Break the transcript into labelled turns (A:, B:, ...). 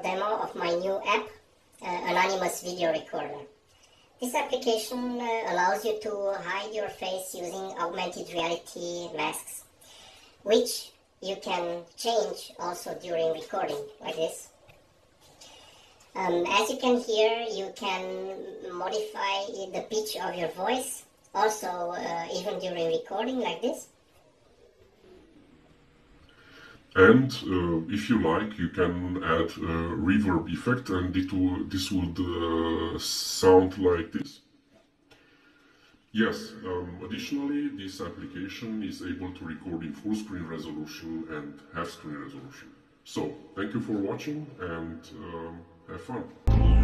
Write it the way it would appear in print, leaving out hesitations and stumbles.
A: demo of my new app, Anonymous Video Recorder. This application allows you to hide your face using augmented reality masks, which you can change also during recording, like this. As you can hear, you can modify the pitch of your voice, also even during recording, like this.
B: And if you like, you can add a reverb effect, and this would sound like this. Yes, additionally, this application is able to record in full screen resolution and half screen resolution. So, thank you for watching, and have fun.